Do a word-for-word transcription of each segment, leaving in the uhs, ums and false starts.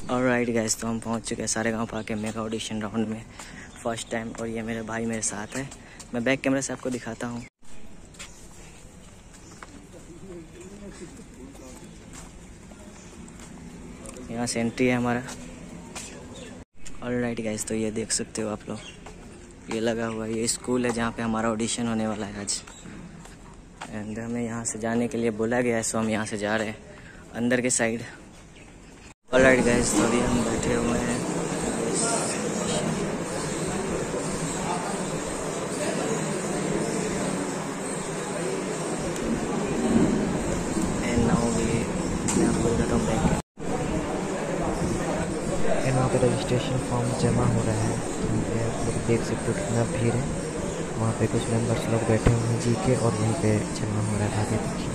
Alright guys, तो हम पहुंच चुके हैं सारेगामा के मेगा ऑडिशन राउंड में फर्स्ट टाइम। और ये मेरे भाई मेरे साथ है। मैं बैक कैमरा से आपको दिखाता हूँ। यहाँ से एंट्री है हमारा। ऑलराइट गाइस, तो ये देख सकते हो आप लोग, ये लगा हुआ है, ये स्कूल है जहाँ पे हमारा ऑडिशन होने वाला है आज। एंड हमें यहाँ से जाने के लिए बोला गया है, सो हम यहाँ से जा रहे हैं अंदर के साइड। ऑलराइट गाइस, तो अभी हम बैठे हुए हैं एंड नाउ भी मैं आपको बताता हूँ बैक। एंड वहाँ पे रजिस्ट्रेशन फॉर्म जमा हो रहा है। यहाँ पे आप लोग देख सकते हो कितना भीड़ है। वहाँ पे कुछ मेंबर्स लोग बैठे हुए हैं जी के, और वहीं पे जमा हो रहा है। आगे देखिए।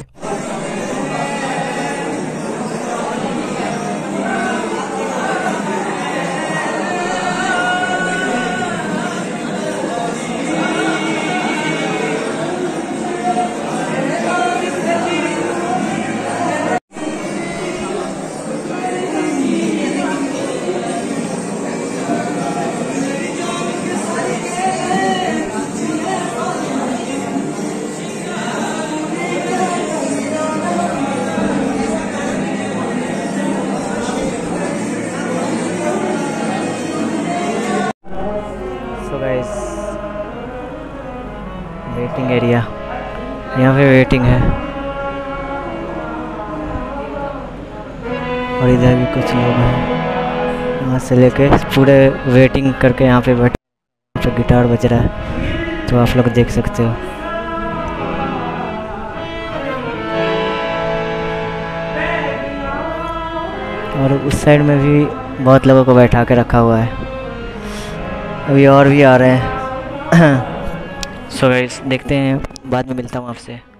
वेटिंग एरिया, यहाँ पे वेटिंग है। और इधर भी कुछ लोग हैं, यहाँ से लेके पूरे वेटिंग करके यहाँ पे बैठे। यहाँ पे गिटार बज रहा है, तो आप लोग देख सकते हो। और उस साइड में भी बहुत लोगों को बैठा के रखा हुआ है। अभी और भी आ रहे हैं। सो गाइस, देखते हैं, बाद में मिलता हूँ आपसे।